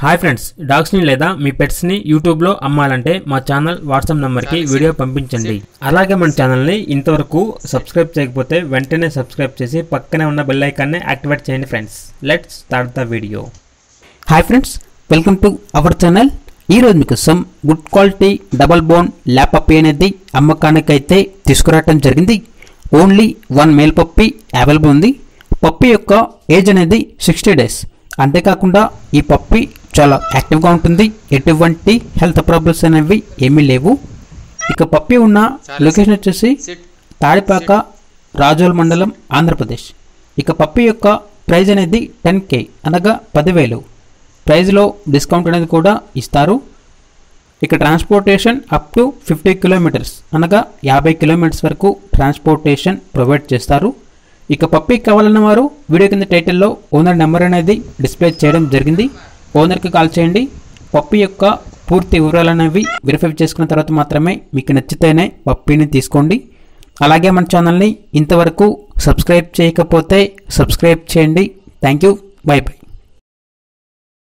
Hi friends, డాగ్స్ని లేదా మీ పెట్స్ని యూట్యూబ్లో అమ్మాలంటే మా ఛానల్ వాట్సాప్ నెంబర్కి వీడియో పంపించండి. అలాగే మన ఛానల్ని ఇంతవరకు సబ్స్క్రైబ్ చేయకపోతే వెంటనే సబ్స్క్రైబ్ చేసి పక్కనే ఉన్న బెల్ ఐకాన్ని యాక్టివేట్ చేయండి friends. Let's start the video. Hi friends, welcome to our channel. ఈరోజు మీకోసం good quality double bone lab puppy అనేది అమ్మకానికైతే తీసుకురావడం జరిగింది. ఓన్లీ 1 మేల్ పప్పీ అవైలబుల్ ఉంది. పప్పీ యొక్క ఏజ్ అనేది 60 days. అంతేకాకుండా ఈ పప్పీ చాలా యాక్టివ్గా ఉంటుంది. ఎటువంటి హెల్త్ ప్రాబ్లమ్స్ అనేవి ఏమీ లేవు. ఇక పప్పీ ఉన్న లొకేషన్ వచ్చేసి తాడిపాక, రాజోల్ మండలం, ఆంధ్రప్రదేశ్. ఇక పప్పీ యొక్క ప్రైజ్ అనేది 10K అనగా 10,000. ప్రైజ్లో డిస్కౌంట్ అనేది కూడా ఇస్తారు. ఇక ట్రాన్స్పోర్టేషన్ అప్ టు 50 కిలోమీటర్స్ అనగా 50 కిలోమీటర్స్ వరకు ట్రాన్స్పోర్టేషన్ ప్రొవైడ్ చేస్తారు. ఇక పప్పీ కావాలన్న వారు వీడియో కింద టైటిల్లో ఓనర్ నెంబర్ అనేది డిస్ప్లే చేయడం జరిగింది. ఓనర్కి కాల్ చేయండి. పప్పీ యొక్క పూర్తి వివరాలు అనేవి వెరిఫై చేసుకున్న తర్వాత మాత్రమే మీకు నచ్చితేనే పప్పీని తీసుకోండి. అలాగే మన ఛానల్ని ఇంతవరకు సబ్స్క్రైబ్ చేయకపోతే సబ్స్క్రైబ్ చేయండి. Thank you. Bye by.